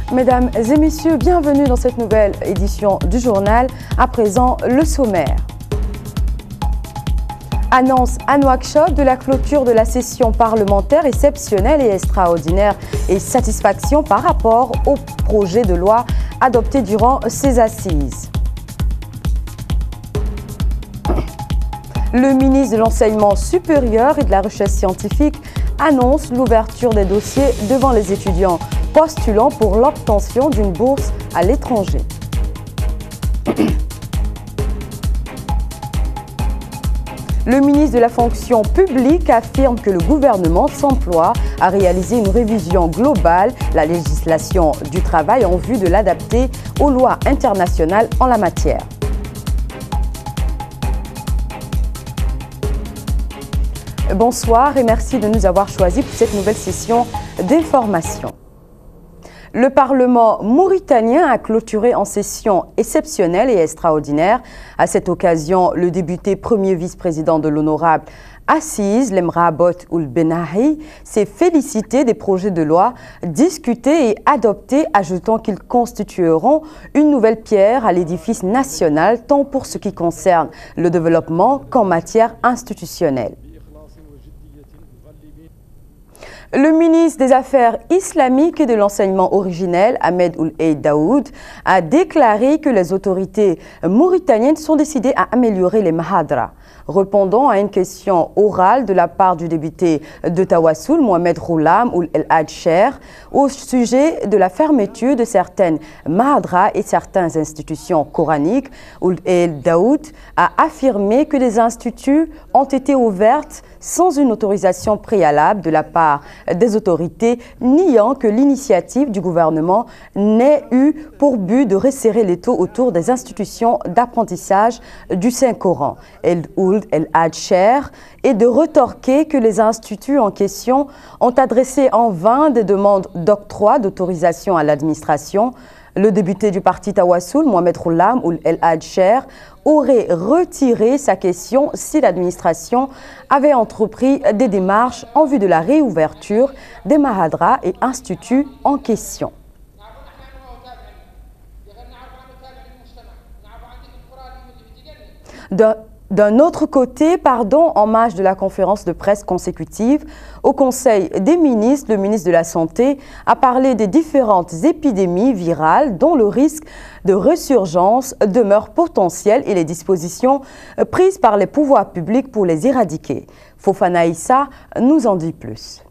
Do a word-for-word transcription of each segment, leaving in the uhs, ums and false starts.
Mesdames et messieurs, bienvenue dans cette nouvelle édition du journal. À présent, le sommaire. Annonce à Nouakchott de la clôture de la session parlementaire exceptionnelle et extraordinaire et satisfaction par rapport au projet de loi adopté durant ces assises. Le ministre de l'Enseignement supérieur et de la Recherche scientifique annonce l'ouverture des dossiers devant les étudiants postulant pour l'obtention d'une bourse à l'étranger. Le ministre de la fonction publique affirme que le gouvernement s'emploie à réaliser une révision globale de la législation du travail en vue de l'adapter aux lois internationales en la matière. Bonsoir et merci de nous avoir choisis pour cette nouvelle session d'information. Le Parlement mauritanien a clôturé en session exceptionnelle et extraordinaire. À cette occasion, le député premier vice-président de l'honorable Assise, Lemrabot Ould Benahi, s'est félicité des projets de loi discutés et adoptés, ajoutant qu'ils constitueront une nouvelle pierre à l'édifice national, tant pour ce qui concerne le développement qu'en matière institutionnelle. Le ministre des Affaires islamiques et de l'enseignement originel, Ahmed Ould Eid Daoud, a déclaré que les autorités mauritaniennes sont décidées à améliorer les mahadras. Répondant à une question orale de la part du député de Tawassoul, Mohamed Roulam Ould El Hadcher, au sujet de la fermeture de certaines mahadras et certaines institutions coraniques, Ould Eid Daoud a affirmé que les instituts ont été ouvertes sans une autorisation préalable de la part des autorités, niant que l'initiative du gouvernement n'ait eu pour but de resserrer l'étau autour des institutions d'apprentissage du Saint-Coran. Ould El Hadcher et de retorquer que les instituts en question ont adressé en vain des demandes d'octroi d'autorisation à l'administration. Le député du parti Tawassoul, Mohamed Roulam Ould El Hadcher, aurait retiré sa question si l'administration avait entrepris des démarches en vue de la réouverture des mahadras et instituts en question. De D'un autre côté, pardon, en marge de la conférence de presse consécutive, au Conseil des ministres, le ministre de la Santé a parlé des différentes épidémies virales dont le risque de résurgence demeure potentiel et les dispositions prises par les pouvoirs publics pour les éradiquer. Fofana Issa nous en dit plus.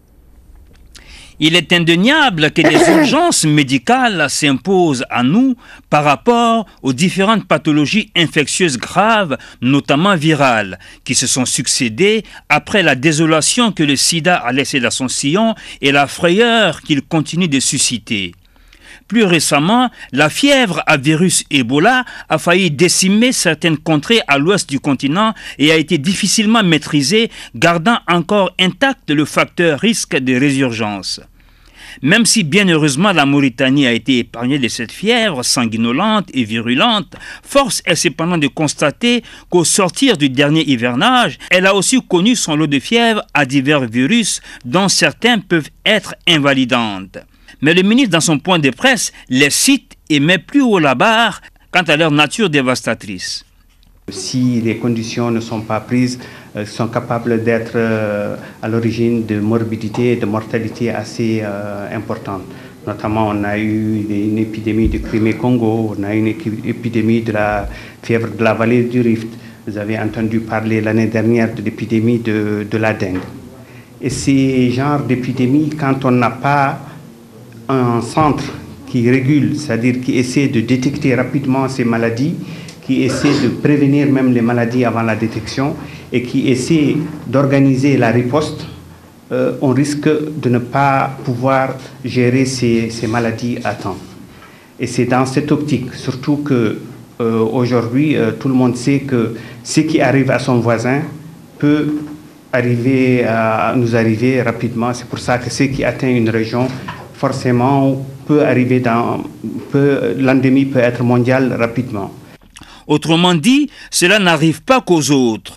Il est indéniable que des urgences médicales s'imposent à nous par rapport aux différentes pathologies infectieuses graves, notamment virales, qui se sont succédées après la désolation que le sida a laissée dans son sillon et la frayeur qu'il continue de susciter. Plus récemment, la fièvre à virus Ebola a failli décimer certaines contrées à l'ouest du continent et a été difficilement maîtrisée, gardant encore intact le facteur risque de résurgence. Même si bien heureusement la Mauritanie a été épargnée de cette fièvre sanguinolente et virulente, force est cependant de constater qu'au sortir du dernier hivernage, elle a aussi connu son lot de fièvres à divers virus dont certains peuvent être invalidantes. Mais le ministre, dans son point de presse, les cite et met plus haut la barre quant à leur nature dévastatrice. Si les conditions ne sont pas prises, euh, sont capables d'être euh, à l'origine de morbidité et de mortalité assez euh, importantes. Notamment, on a eu une épidémie de Crimée-Congo, on a eu une épidémie de la fièvre de la vallée du Rift. Vous avez entendu parler l'année dernière de l'épidémie de, de la dengue. Et ces genres d'épidémies, quand on n'a pas un centre qui régule, c'est-à-dire qui essaie de détecter rapidement ces maladies, qui essaie de prévenir même les maladies avant la détection et qui essaie d'organiser la riposte, euh, on risque de ne pas pouvoir gérer ces, ces maladies à temps. Et c'est dans cette optique, surtout que euh, aujourd'hui, euh, tout le monde sait que ce qui arrive à son voisin peut arriver à nous arriver rapidement. C'est pour ça que ce qui atteint une région, forcément, peut arriver dans, peut, l'endémie peut être mondiale rapidement. Autrement dit, cela n'arrive pas qu'aux autres.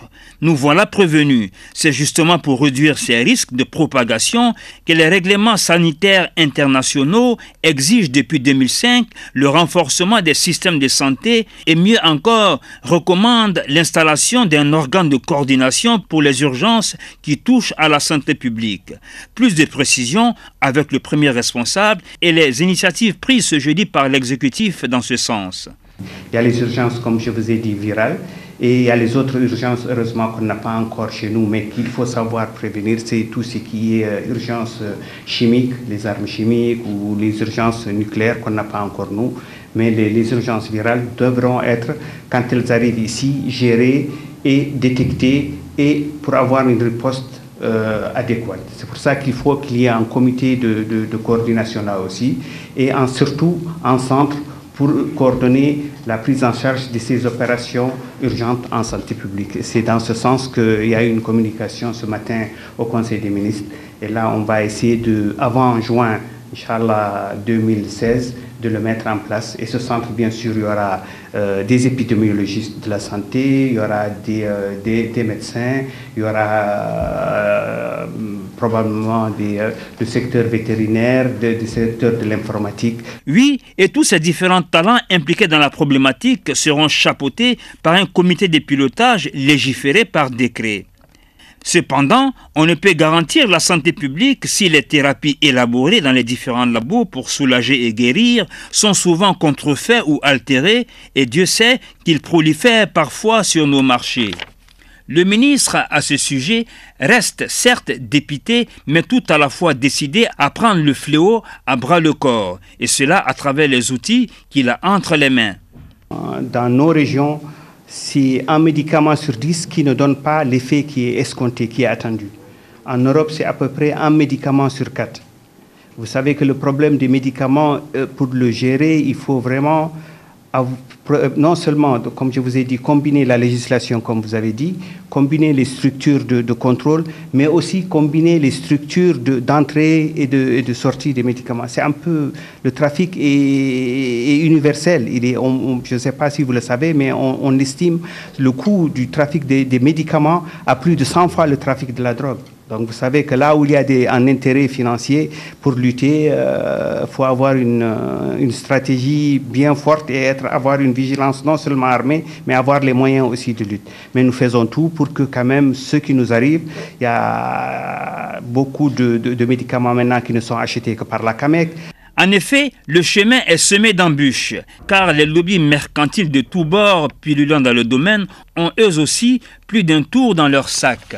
Nous voilà prévenus. C'est justement pour réduire ces risques de propagation que les règlements sanitaires internationaux exigent depuis deux mille cinq le renforcement des systèmes de santé et mieux encore recommandent l'installation d'un organe de coordination pour les urgences qui touchent à la santé publique. Plus de précisions avec le premier responsable et les initiatives prises ce jeudi par l'exécutif dans ce sens. Il y a les urgences, comme je vous ai dit, virales. Et il y a les autres urgences, heureusement, qu'on n'a pas encore chez nous, mais qu'il faut savoir prévenir. C'est tout ce qui est euh, urgence chimique, les armes chimiques ou les urgences nucléaires qu'on n'a pas encore nous. Mais les, les urgences virales devront être, quand elles arrivent ici, gérées et détectées et pour avoir une riposte euh, adéquate. C'est pour ça qu'il faut qu'il y ait un comité de, de, de coordination là aussi et en, surtout un centre pour coordonner la prise en charge de ces opérations urgentes en santé publique. C'est dans ce sens qu'il y a eu une communication ce matin au Conseil des ministres. Et là, on va essayer de, avant juin, Inch'Allah deux mille seize, de le mettre en place. Et ce centre, bien sûr, il y aura euh, des épidémiologistes de la santé, il y aura des, euh, des, des médecins, il y aura euh, probablement des, euh, du secteur vétérinaire, de, du secteur de l'informatique. Oui, et tous ces différents talents impliqués dans la problématique seront chapeautés par un comité de pilotage légiféré par décret. Cependant, on ne peut garantir la santé publique si les thérapies élaborées dans les différents labos pour soulager et guérir sont souvent contrefaits ou altérées, et Dieu sait qu'ils prolifèrent parfois sur nos marchés. Le ministre, à ce sujet, reste certes dépité, mais tout à la fois décidé à prendre le fléau à bras-le-corps, et cela à travers les outils qu'il a entre les mains. Dans nos régions, c'est un médicament sur dix qui ne donne pas l'effet qui est escompté, qui est attendu. En Europe, c'est à peu près un médicament sur quatre. Vous savez que le problème des médicaments, pour le gérer, il faut vraiment non seulement, comme je vous ai dit, combiner la législation, comme vous avez dit, combiner les structures de, de contrôle, mais aussi combiner les structures d'entrée et, de, et de sortie des médicaments. C'est un peu, le trafic est, est universel. Il est, on, on, je ne sais pas si vous le savez, mais on, on estime le coût du trafic des, des médicaments à plus de cent fois le trafic de la drogue. Donc vous savez que là où il y a des, un intérêt financier pour lutter, il euh, faut avoir une, une stratégie bien forte et être, avoir une vigilance non seulement armée, mais avoir les moyens aussi de lutte. Mais nous faisons tout pour que quand même ce qui nous arrive, il y a beaucoup de, de, de médicaments maintenant qui ne sont achetés que par la CAMEC. En effet, le chemin est semé d'embûches, car les lobbies mercantiles de tous bords, pullulant dans le domaine, ont eux aussi plus d'un tour dans leur sac.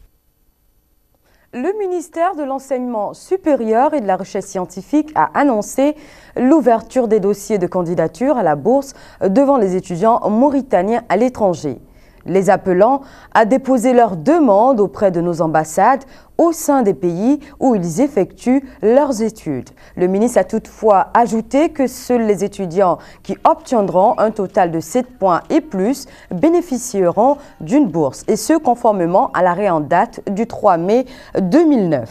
Le ministère de l'Enseignement supérieur et de la Recherche scientifique a annoncé l'ouverture des dossiers de candidature à la bourse devant les étudiants mauritaniens à l'étranger, les appelant à déposer leurs demandes auprès de nos ambassades au sein des pays où ils effectuent leurs études. Le ministre a toutefois ajouté que seuls les étudiants qui obtiendront un total de sept points et plus bénéficieront d'une bourse, et ce conformément à l'arrêt en date du trois mai deux mille neuf.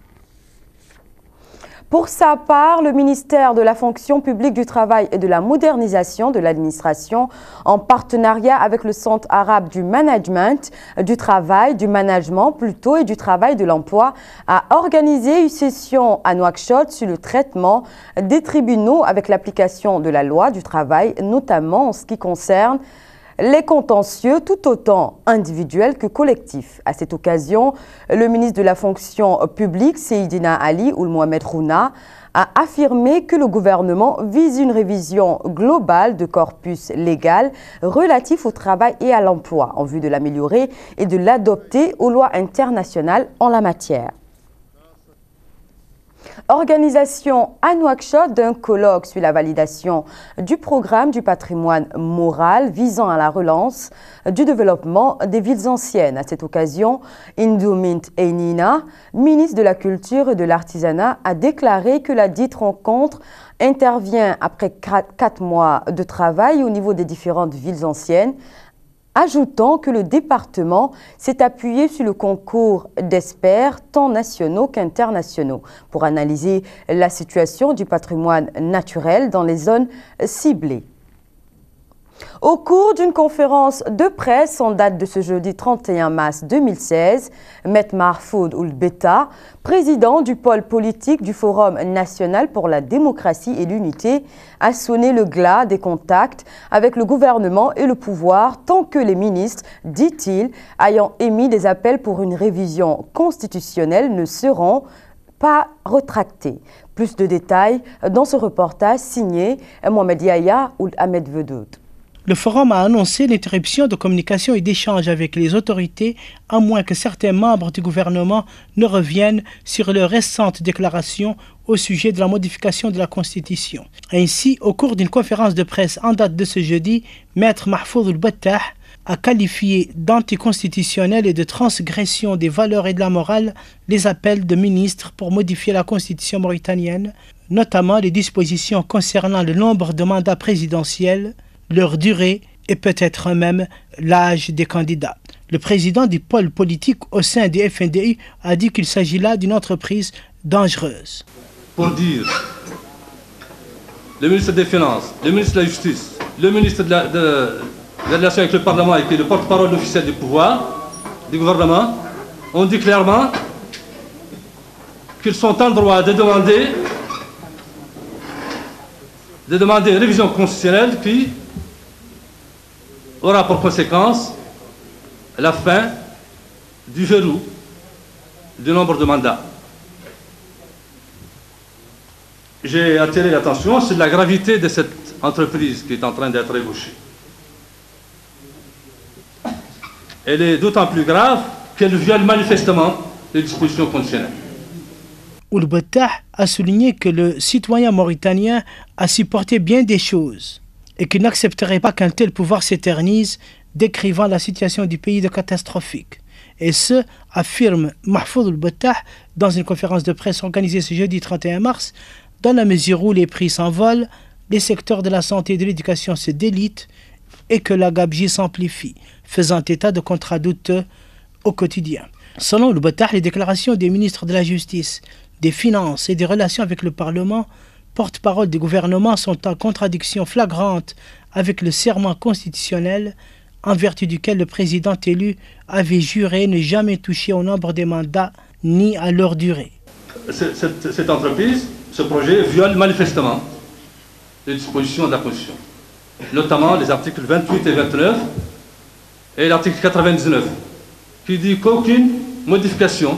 Pour sa part, le ministère de la Fonction publique du Travail et de la modernisation de l'administration, en partenariat avec le Centre arabe du management, du travail, du management plutôt et du travail de l'emploi, a organisé une session à Nouakchott sur le traitement des tribunaux avec l'application de la loi du travail, notamment en ce qui concerne les contentieux tout autant individuels que collectifs. À cette occasion, le ministre de la Fonction publique, Seydina Ali Ould Mohamed Rouna, a affirmé que le gouvernement vise une révision globale de corpus légal relatif au travail et à l'emploi en vue de l'améliorer et de l'adopter aux lois internationales en la matière. Organisation à Nouakchott d'un colloque sur la validation du programme du patrimoine moral visant à la relance du développement des villes anciennes. À cette occasion, Indoumint Einina, ministre de la Culture et de l'Artisanat, a déclaré que la dite rencontre intervient après quatre mois de travail au niveau des différentes villes anciennes, ajoutant que le département s'est appuyé sur le concours d'experts tant nationaux qu'internationaux pour analyser la situation du patrimoine naturel dans les zones ciblées. Au cours d'une conférence de presse en date de ce jeudi trente et un mars deux mille seize, M Mahfoud Ould Betta, président du pôle politique du Forum national pour la démocratie et l'unité, a sonné le glas des contacts avec le gouvernement et le pouvoir tant que les ministres, dit-il, ayant émis des appels pour une révision constitutionnelle ne seront pas retractés. Plus de détails dans ce reportage signé Mohamed Yahya Ould Ahmed Vedoud. Le Forum a annoncé l'interruption de communication et d'échange avec les autorités, à moins que certains membres du gouvernement ne reviennent sur leurs récentes déclarations au sujet de la modification de la Constitution. Ainsi, au cours d'une conférence de presse en date de ce jeudi, Maître Mahfoud Ould Betta a qualifié d'anticonstitutionnel et de transgression des valeurs et de la morale les appels de ministres pour modifier la Constitution mauritanienne, notamment les dispositions concernant le nombre de mandats présidentiels, leur durée et peut-être même l'âge des candidats. Le président du pôle politique au sein du F N D U a dit qu'il s'agit là d'une entreprise dangereuse. Pour dire, le ministre des Finances, le ministre de la Justice, le ministre de la, de, de la relation avec le Parlement et qui est le porte-parole officiel du pouvoir, du gouvernement, ont dit clairement qu'ils sont en droit de demander, de demander une révision constitutionnelle qui aura pour conséquence la fin du verrou du nombre de mandats. J'ai attiré l'attention sur la gravité de cette entreprise qui est en train d'être ébauchée. Elle est d'autant plus grave qu'elle viole manifestement les dispositions constitutionnelles. Ould Betta a souligné que le citoyen mauritanien a supporté bien des choses et qu'il n'accepterait pas qu'un tel pouvoir s'éternise, décrivant la situation du pays de catastrophique. Et ce, affirme Mahfoud Ould Betta dans une conférence de presse organisée ce jeudi trente et un mars, dans la mesure où les prix s'envolent, les secteurs de la santé et de l'éducation se délitent et que la gabegie s'amplifie, faisant état de contrats douteux au quotidien. Selon Ould Betta, les déclarations des ministres de la Justice, des Finances et des Relations avec le Parlement, porte-parole du gouvernement, sont en contradiction flagrante avec le serment constitutionnel en vertu duquel le président élu avait juré ne jamais toucher au nombre des mandats ni à leur durée. Cette, cette entreprise, ce projet viole manifestement les dispositions de la Constitution, notamment les articles vingt-huit et vingt-neuf et l'article quatre-vingt-dix-neuf, qui dit qu'aucune modification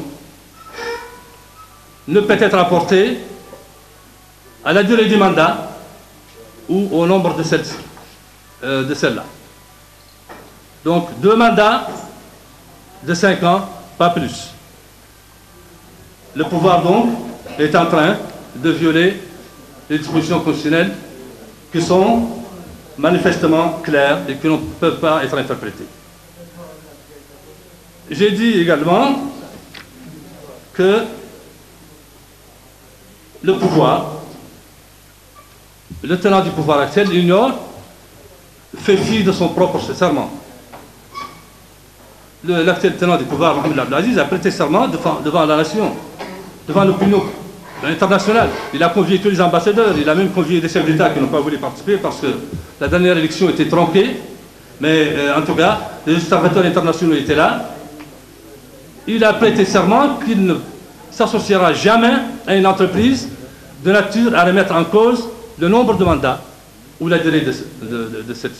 ne peut être apportée à la durée du mandat ou au nombre de celles-ci, euh, de celles-là. Donc deux mandats de cinq ans, pas plus. Le pouvoir donc est en train de violer les dispositions constitutionnelles qui sont manifestement claires et qui ne peuvent pas être interprétées. J'ai dit également que le pouvoir, le tenant du pouvoir actuel, l'ignore, fait fi de son propre serment. L'actuel tenant du pouvoir, Mohamed Abdelaziz, a prêté serment devant, devant la nation, devant l'opinion internationale. Il a convié tous les ambassadeurs, il a même convié des chefs d'État qui n'ont pas voulu participer parce que la dernière élection était tronquée. Mais euh, en tout cas, les observateurs internationaux étaient là. Il a prêté serment qu'il ne s'associera jamais à une entreprise de nature à remettre en cause le nombre de mandats ou la durée de, de, de, de cette.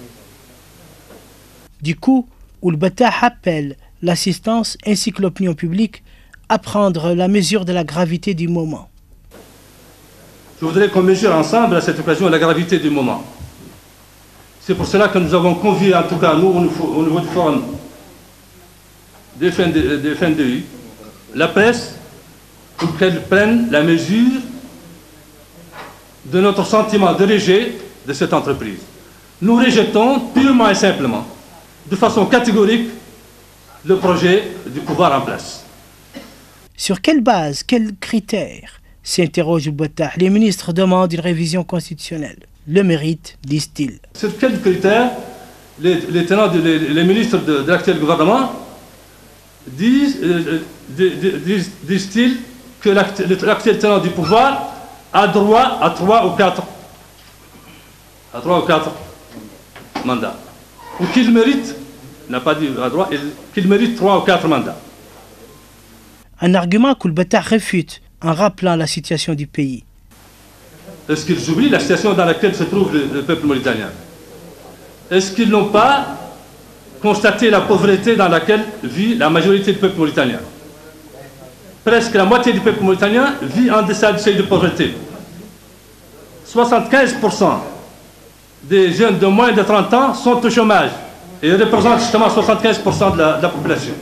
Du coup, Ould Betta appelle l'assistance ainsi que l'opinion publique à prendre la mesure de la gravité du moment. Je voudrais qu'on mesure ensemble à cette occasion la gravité du moment. C'est pour cela que nous avons convié, en tout cas nous, au niveau du forum des F N D U, la presse, pour qu'elle prenne la mesure de notre sentiment de rejet de cette entreprise. Nous rejetons purement et simplement, de façon catégorique, le projet du pouvoir en place. Sur quelle base, quels critères, s'interroge Ould Betta, les ministres demandent une révision constitutionnelle? Le mérite, disent-ils. Sur quels critères les, les tenants, de, les, les ministres de, de l'actuel gouvernement disent, euh, disent, disent-ils que l'actuel tenant du pouvoir a droit à trois ou quatre, à trois ou quatre mandats. Ou qu'il mérite, il n'a pas dit à droit, qu'il mérite trois ou quatre mandats. Un argument qu'Oulbetta réfute en rappelant la situation du pays. Est-ce qu'ils oublient la situation dans laquelle se trouve le, le peuple mauritanien? Est-ce qu'ils n'ont pas constaté la pauvreté dans laquelle vit la majorité du peuple mauritanien? Presque la moitié du peuple mauritanien vit en deçà du seuil de pauvreté. soixante-quinze pour cent des jeunes de moins de trente ans sont au chômage et représentent justement soixante-quinze pour cent de la, de la population.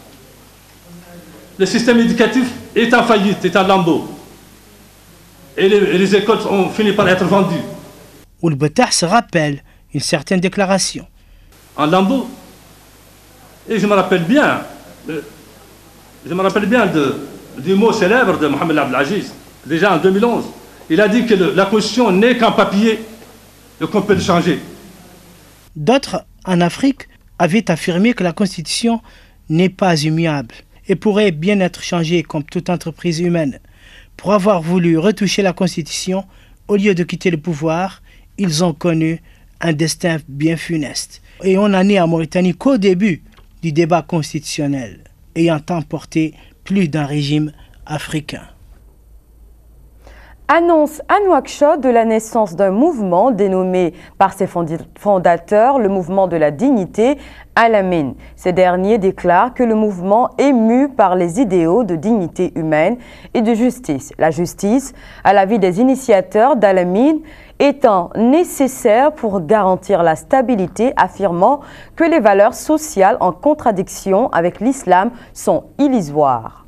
Le système éducatif est en faillite, est en lambeaux. Et les, et les écoles ont fini par être vendues. Oulbetta se rappelle une certaine déclaration. En lambeaux. Et je me rappelle bien, je me rappelle bien de, du mot célèbre de Mohamed Abdelaziz, déjà en deux mille onze. Il a dit que le, la Constitution n'est qu'un papier et qu'on peut le changer. D'autres, en Afrique, avaient affirmé que la Constitution n'est pas immuable et pourrait bien être changée comme toute entreprise humaine. Pour avoir voulu retoucher la Constitution, au lieu de quitter le pouvoir, ils ont connu un destin bien funeste. Et on en est en Mauritanie qu'au début du débat constitutionnel, ayant emporté plus d'un régime africain. Annonce à Nouakchott de la naissance d'un mouvement dénommé par ses fondateurs le mouvement de la dignité Al-Amin. Ces derniers déclarent que le mouvement est mu par les idéaux de dignité humaine et de justice. La justice, à l'avis des initiateurs d'Al-Amin, étant nécessaire pour garantir la stabilité, affirmant que les valeurs sociales en contradiction avec l'islam sont illusoires.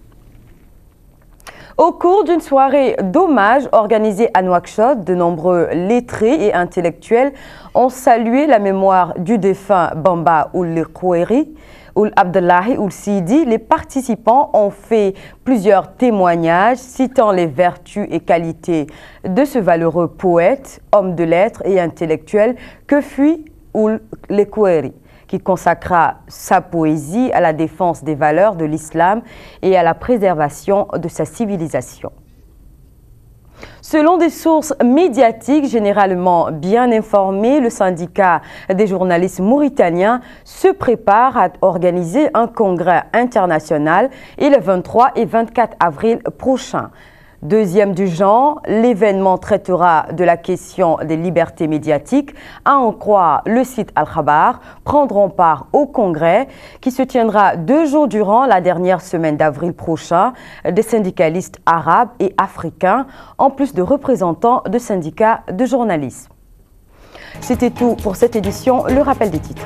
Au cours d'une soirée d'hommage organisée à Nouakchott, de nombreux lettrés et intellectuels ont salué la mémoire du défunt Bamba Ould Kouéri, Ould Abdullahi Ould Sidi. Les participants ont fait plusieurs témoignages citant les vertus et qualités de ce valeureux poète, homme de lettres et intellectuel que fut Ould Kouéri, qui consacra sa poésie à la défense des valeurs de l'islam et à la préservation de sa civilisation. Selon des sources médiatiques généralement bien informées, le syndicat des journalistes mauritaniens se prépare à organiser un congrès international et le vingt-trois et vingt-quatre avril prochain. Deuxième du genre, l'événement traitera de la question des libertés médiatiques. À en croire le site Al-Khabar, prendront part au congrès qui se tiendra deux jours durant la dernière semaine d'avril prochain des syndicalistes arabes et africains, en plus de représentants de syndicats de journalisme. C'était tout pour cette édition. Le rappel des titres.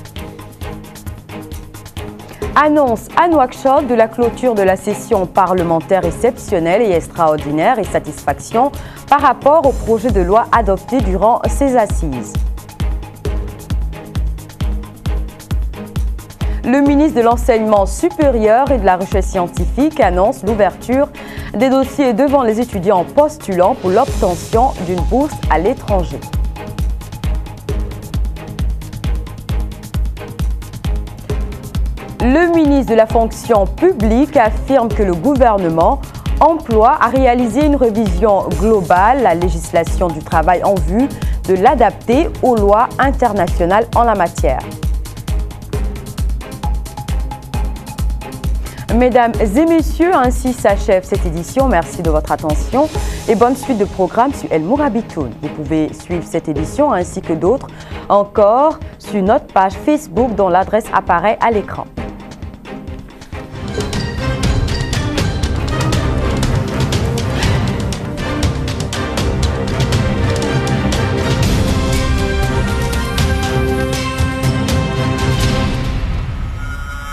Annonce à Nouakchott de la clôture de la session parlementaire exceptionnelle et extraordinaire et satisfaction par rapport au projet de loi adopté durant ces assises. Le ministre de l'Enseignement supérieur et de la Recherche scientifique annonce l'ouverture des dossiers devant les étudiants postulants pour l'obtention d'une bourse à l'étranger. Le ministre de la fonction publique affirme que le gouvernement emploie à réaliser une révision globale de la législation du travail en vue de l'adapter aux lois internationales en la matière. Mesdames et messieurs, ainsi s'achève cette édition. Merci de votre attention et bonne suite de programmes sur El Mourabitoun. Vous pouvez suivre cette édition ainsi que d'autres encore sur notre page Facebook dont l'adresse apparaît à l'écran.